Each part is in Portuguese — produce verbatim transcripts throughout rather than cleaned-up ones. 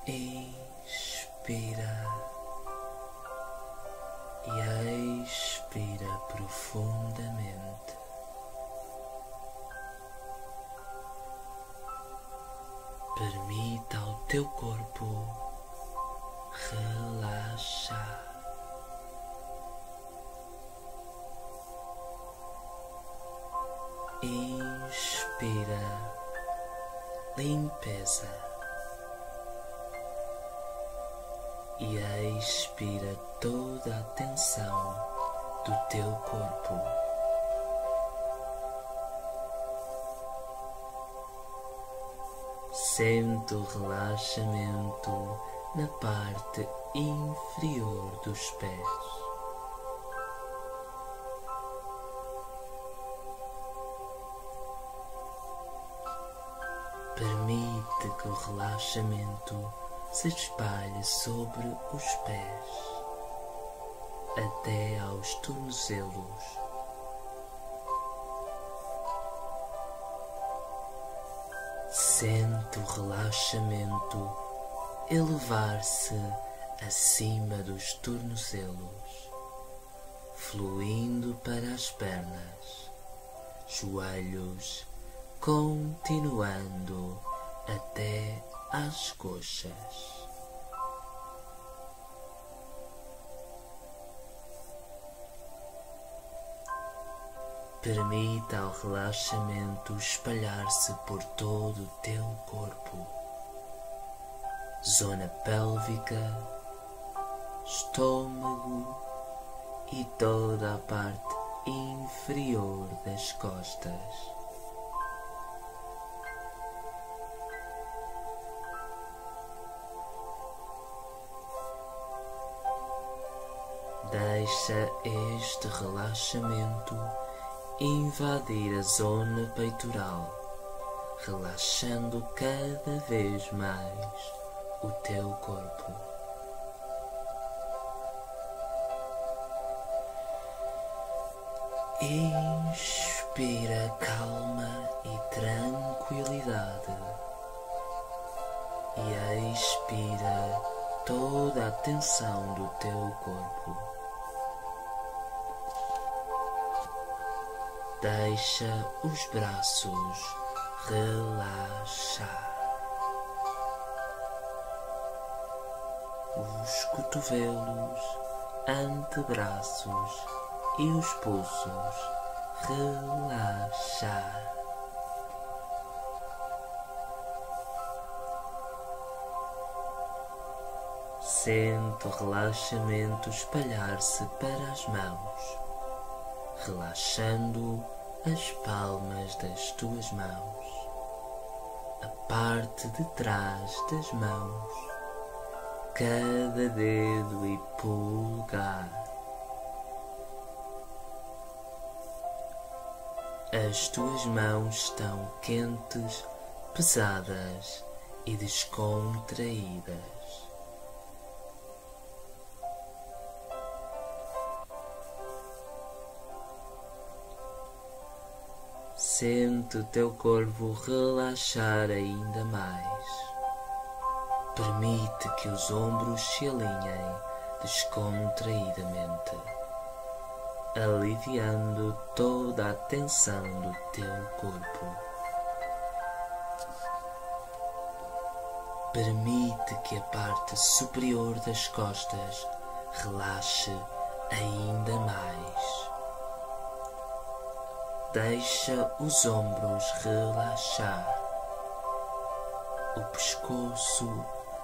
Inspira e expira profundamente. Permita ao teu corpo relaxar. Inspira limpeza e expira toda a tensão do teu corpo. Sente o relaxamento na parte inferior dos pés. Permite que o relaxamento se espalhe sobre os pés, até aos tornozelos. Sente o relaxamento elevar-se acima dos tornozelos, fluindo para as pernas, joelhos, continuando até às coxas. Permita ao relaxamento espalhar-se por todo o teu corpo, zona pélvica, estômago e toda a parte inferior das costas. Deixa este relaxamento invadir a zona peitoral, relaxando cada vez mais o teu corpo. Inspira calma e tranquilidade e expira toda a tensão do teu corpo. Deixa os braços relaxar, os cotovelos, antebraços e os pulsos relaxar. Sente o relaxamento espalhar-se para as mãos, relaxando as palmas das tuas mãos, a parte de trás das mãos, cada dedo e polegar. As tuas mãos estão quentes, pesadas e descontraídas. Sente o teu corpo relaxar ainda mais. Permite que os ombros se alinhem descontraídamente, aliviando toda a tensão do teu corpo. Permite que a parte superior das costas relaxe ainda mais. Deixa os ombros relaxar, o pescoço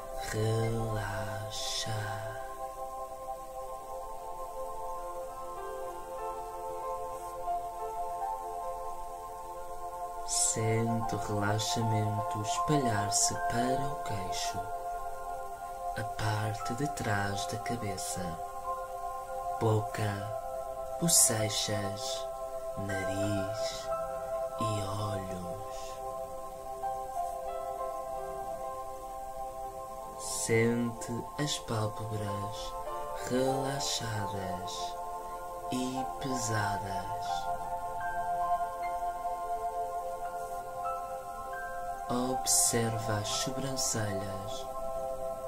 relaxar. Sente o relaxamento espalhar-se para o queixo, a parte de trás da cabeça, boca, bochechas, nariz e olhos. Sente as pálpebras relaxadas e pesadas. Observa as sobrancelhas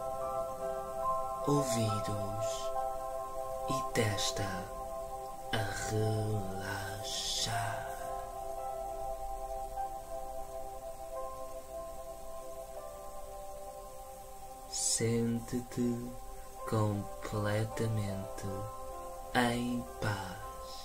ouvidos e testa a relaxar. Sente-te completamente em paz.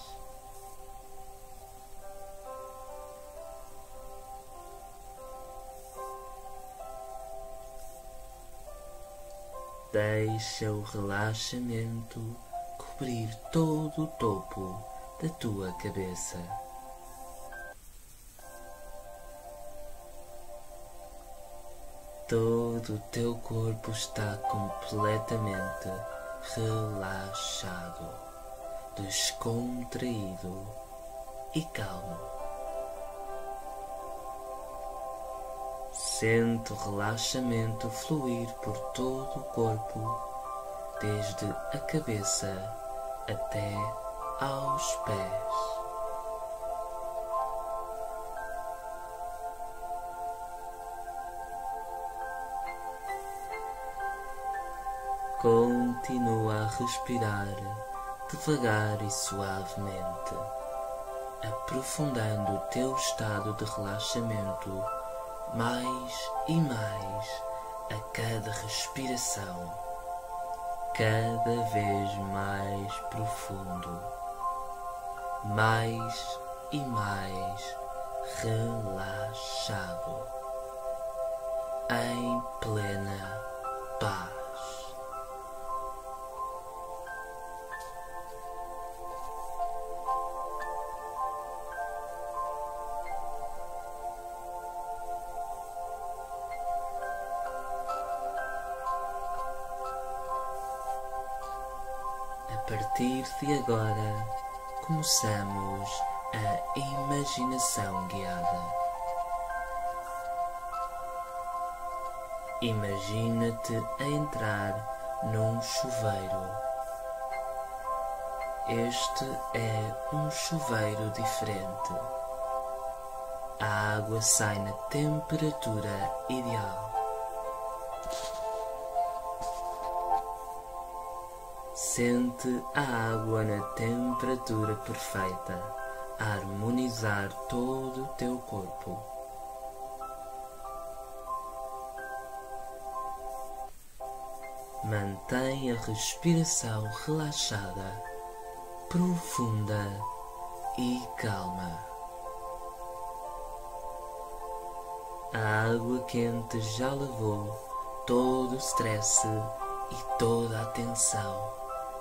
Deixa o relaxamento cobrir todo o topo da tua cabeça. Todo o teu corpo está completamente relaxado, descontraído e calmo. Sente o relaxamento fluir por todo o corpo, desde a cabeça até aos pés. Continua a respirar devagar e suavemente, aprofundando o teu estado de relaxamento mais e mais a cada respiração, cada vez mais profundo, mais e mais relaxado, em plena paz. A partir de agora, começamos a imaginação guiada. Imagina-te a entrar num chuveiro. Este é um chuveiro diferente. A água sai na temperatura ideal. Sente a água na temperatura perfeita, a harmonizar todo o teu corpo. Mantém a respiração relaxada, profunda e calma. A água quente já levou todo o stress e toda a tensão.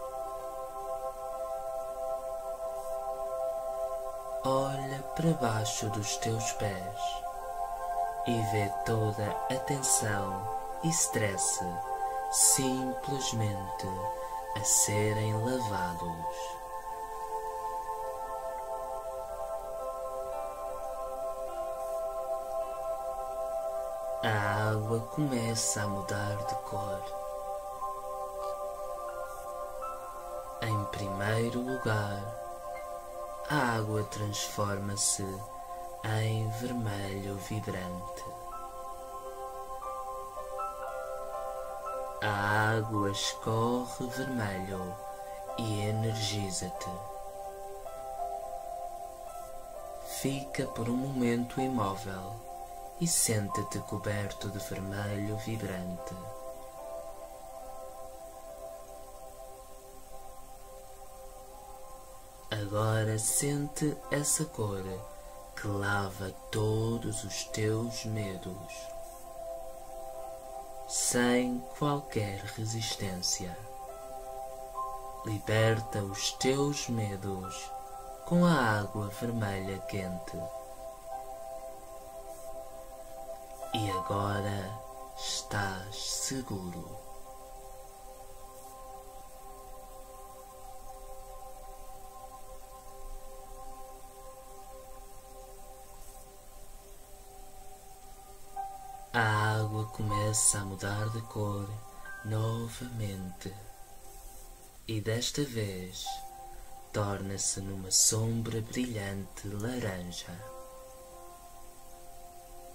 Olha para baixo dos teus pés e vê toda a tensão e stress simplesmente a serem lavados. A água começa a mudar de cor. Em primeiro lugar, a água transforma-se em vermelho vibrante. A água escorre vermelho e energiza-te. Fica por um momento imóvel e sente-te coberto de vermelho vibrante. Agora sente essa cor que lava todos os teus medos, sem qualquer resistência. Liberta os teus medos com a água vermelha quente. E agora estás seguro. A água começa a mudar de cor novamente e desta vez torna-se numa sombra brilhante laranja.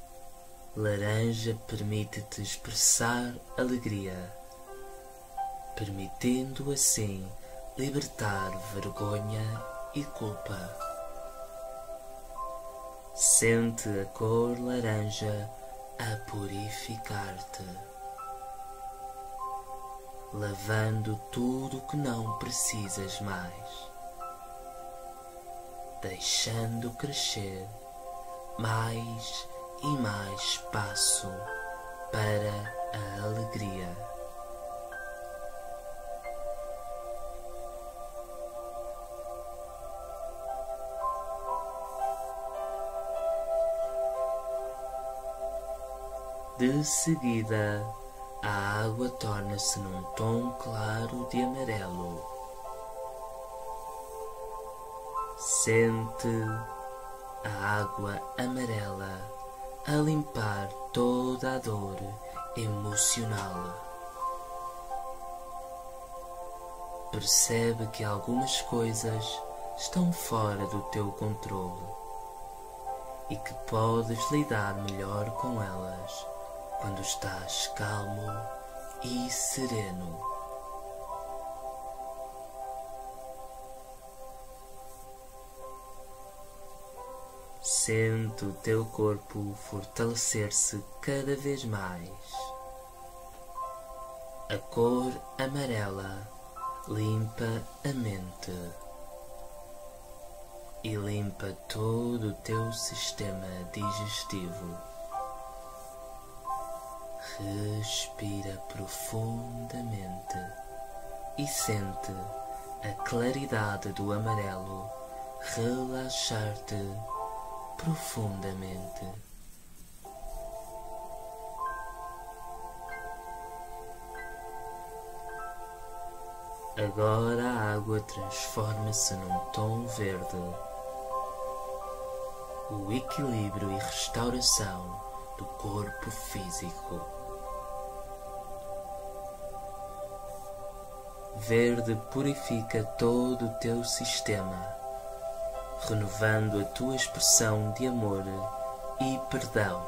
Laranja permite-te expressar alegria, permitindo assim libertar vergonha e culpa. Sente a cor laranja a purificar-te, lavando tudo que não precisas mais, deixando crescer mais e mais espaço para a alegria. De seguida, a água torna-se num tom claro de amarelo. Sente a água amarela a limpar toda a dor emocional. Percebe que algumas coisas estão fora do teu controle e que podes lidar melhor com elas quando estás calmo e sereno. Sente o teu corpo fortalecer-se cada vez mais. A cor amarela limpa a mente e limpa todo o teu sistema digestivo. Respira profundamente e sente a claridade do amarelo relaxar-te profundamente. Agora a água transforma-se num tom verde. O equilíbrio e restauração do corpo físico. Verde purifica todo o teu sistema, renovando a tua expressão de amor e perdão.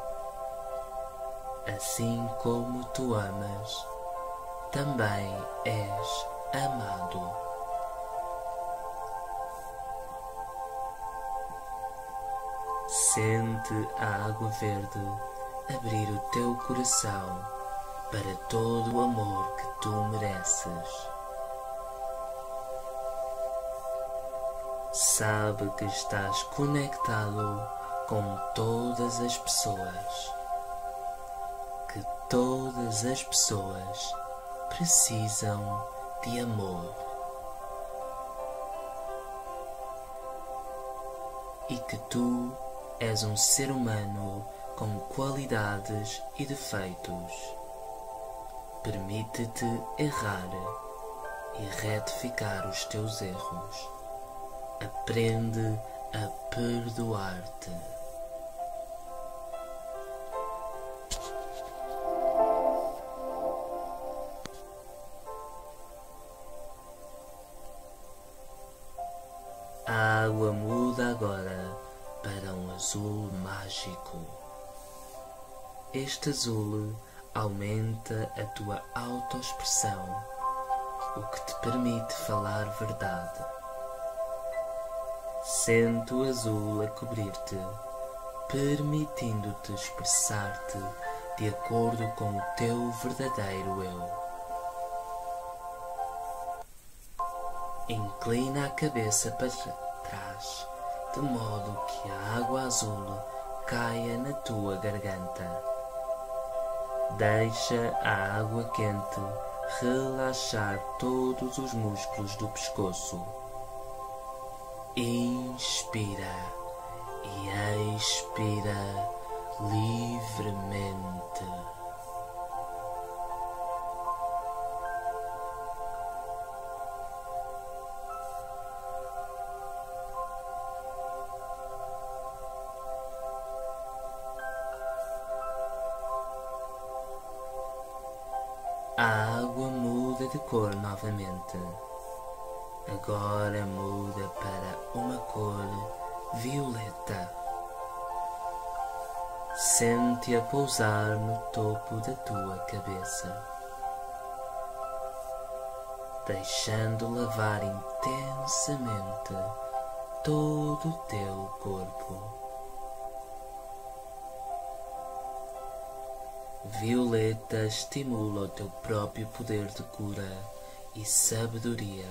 Assim como tu amas, também és amado. Sente a água verde abrir o teu coração para todo o amor que tu mereces. Sabe que estás conectado com todas as pessoas, que todas as pessoas precisam de amor e que tu és um ser humano com qualidades e defeitos. Permite-te errar e retificar os teus erros. Aprende a perdoar-te. A água muda agora para um azul mágico. Este azul aumenta a tua autoexpressão, o que te permite falar verdade. Sente o azul a cobrir-te, permitindo-te expressar-te de acordo com o teu verdadeiro eu. Inclina a cabeça para trás, de modo que a água azul caia na tua garganta. Deixa a água quente relaxar todos os músculos do pescoço. Inspira e expira livremente. A água muda de cor novamente. Agora muda para uma cor violeta. Sente-a pousar no topo da tua cabeça. deixando lavar intensamente todo o teu corpo. Violeta estimula o teu próprio poder de cura e sabedoria.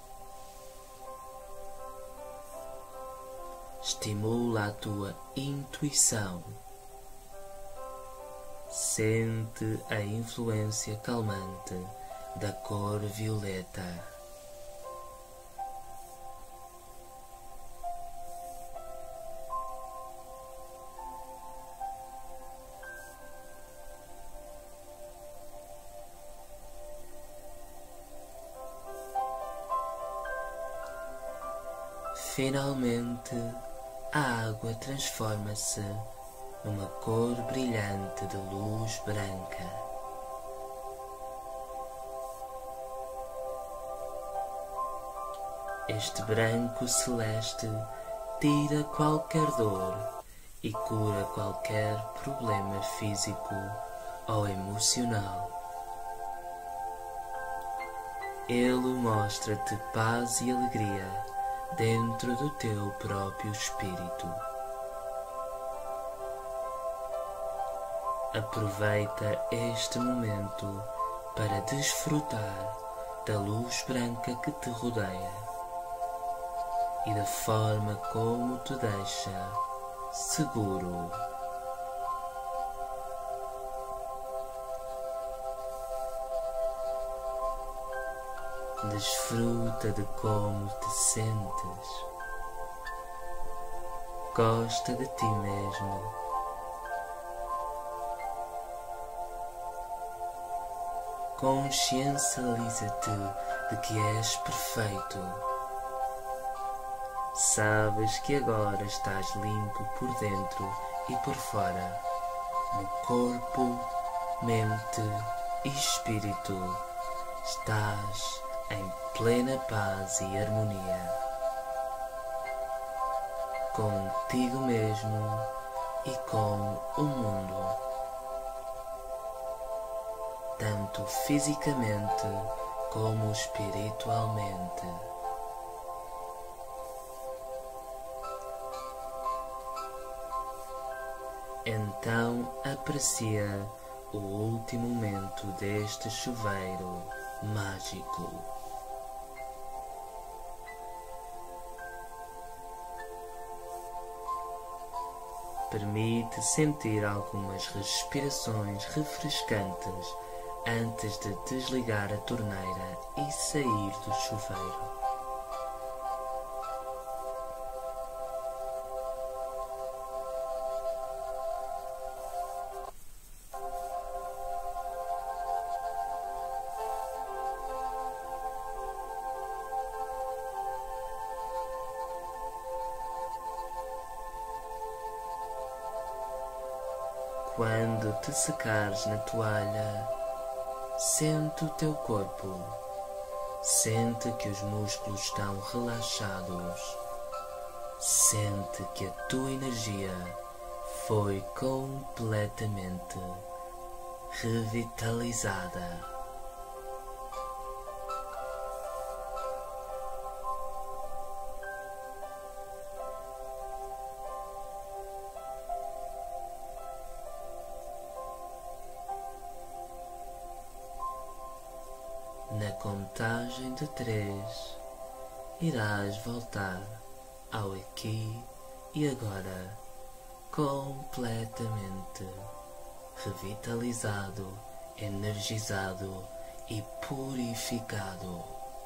Estimula a tua intuição. Sente a influência calmante da cor violeta. Finalmente, a água transforma-se numa cor brilhante de luz branca. Este branco celeste tira qualquer dor e cura qualquer problema físico ou emocional. Ele mostra-te paz e alegria dentro do teu próprio espírito. Aproveita este momento para desfrutar da luz branca que te rodeia e da forma como te deixa seguro. Desfruta de como te sentes. Gosta de ti mesmo. Consciencializa-te de que és perfeito. Sabes que agora estás limpo por dentro e por fora, no corpo, mente e espírito. Estás em plena paz e harmonia contigo mesmo e com o mundo, tanto fisicamente como espiritualmente. Então aprecia o último momento deste chuveiro mágico. Permite sentir algumas respirações refrescantes antes de desligar a torneira e sair do chuveiro. Quando te secares na toalha, sente o teu corpo, sente que os músculos estão relaxados, sente que a tua energia foi completamente revitalizada. Na contagem de três, irás voltar ao aqui e agora, completamente revitalizado, energizado e purificado.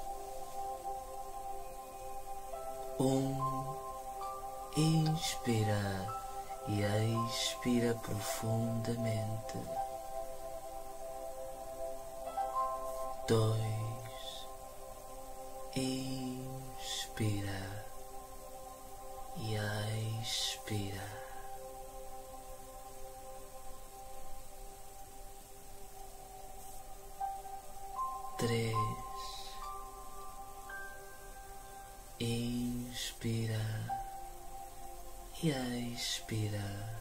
Um, inspira e expira profundamente. Dois, inspira e expira. Três, inspira e expira.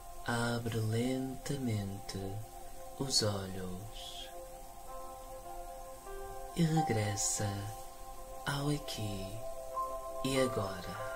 Abre lentamente os olhos. e regressa ao aqui e agora.